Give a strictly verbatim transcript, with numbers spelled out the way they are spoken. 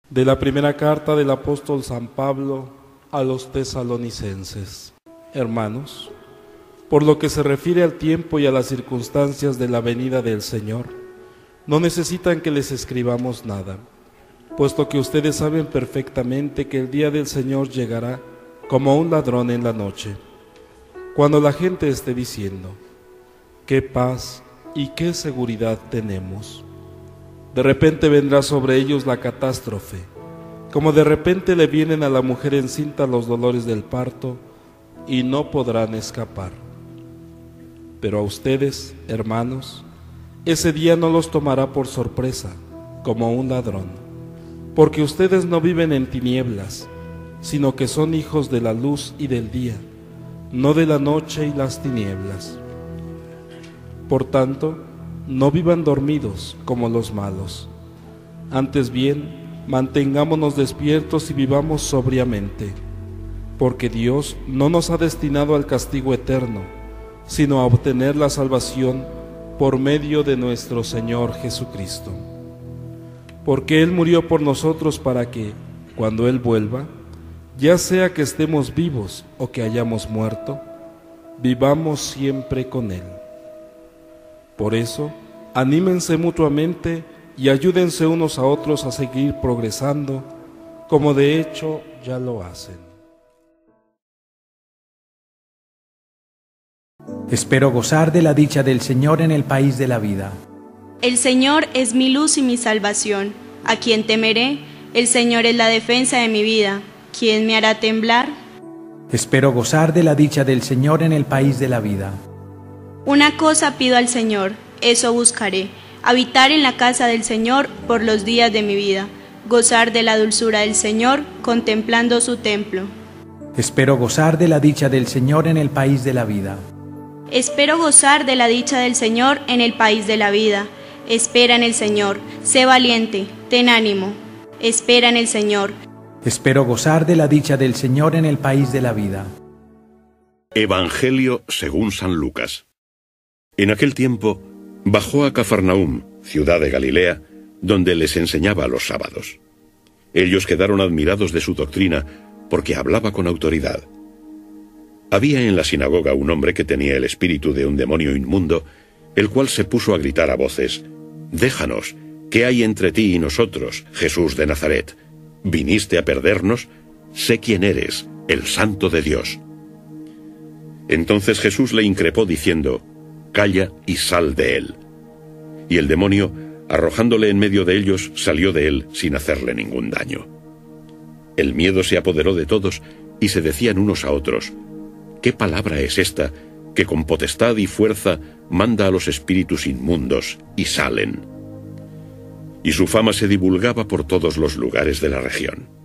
De la primera carta del apóstol San Pablo a los tesalonicenses. Hermanos, por lo que se refiere al tiempo y a las circunstancias de la venida del Señor, no necesitan que les escribamos nada, puesto que ustedes saben perfectamente que el día del Señor llegará como un ladrón en la noche, cuando la gente esté diciendo: qué paz y qué seguridad tenemos. De repente vendrá sobre ellos la catástrofe, como de repente le vienen a la mujer encinta los dolores del parto, y no podrán escapar. Pero a ustedes, hermanos, ese día no los tomará por sorpresa, como un ladrón, porque ustedes no viven en tinieblas, sino que son hijos de la luz y del día, no de la noche y las tinieblas. Por tanto, no vivan dormidos como los malos. Antes bien, mantengámonos despiertos y vivamos sobriamente, porque Dios no nos ha destinado al castigo eterno, sino a obtener la salvación por medio de nuestro Señor Jesucristo. Porque Él murió por nosotros para que, cuando Él vuelva, ya sea que estemos vivos o que hayamos muerto, vivamos siempre con Él. Por eso, anímense mutuamente y ayúdense unos a otros a seguir progresando, como de hecho ya lo hacen. Espero gozar de la dicha del Señor en el país de la vida. El Señor es mi luz y mi salvación. ¿A quién temeré? El Señor es la defensa de mi vida. ¿Quién me hará temblar? Espero gozar de la dicha del Señor en el país de la vida. Una cosa pido al Señor, eso buscaré: habitar en la casa del Señor por los días de mi vida, gozar de la dulzura del Señor, contemplando su templo. Espero gozar de la dicha del Señor en el país de la vida. Espero gozar de la dicha del Señor en el país de la vida. Espera en el Señor, sé valiente, ten ánimo. Espera en el Señor. Espero gozar de la dicha del Señor en el país de la vida. Evangelio según San Lucas. En aquel tiempo bajó a Cafarnaúm, ciudad de Galilea, donde les enseñaba los sábados. Ellos quedaron admirados de su doctrina, porque hablaba con autoridad. Había en la sinagoga un hombre que tenía el espíritu de un demonio inmundo, el cual se puso a gritar a voces: «Déjanos, ¿qué hay entre ti y nosotros, Jesús de Nazaret? ¿Viniste a perdernos? Sé quién eres, el Santo de Dios». Entonces Jesús le increpó diciendo: «Calla y sal de él». Y el demonio, arrojándole en medio de ellos, salió de él sin hacerle ningún daño. El miedo se apoderó de todos y se decían unos a otros: «¿Qué palabra es esta que con potestad y fuerza manda a los espíritus inmundos y salen?» Y su fama se divulgaba por todos los lugares de la región.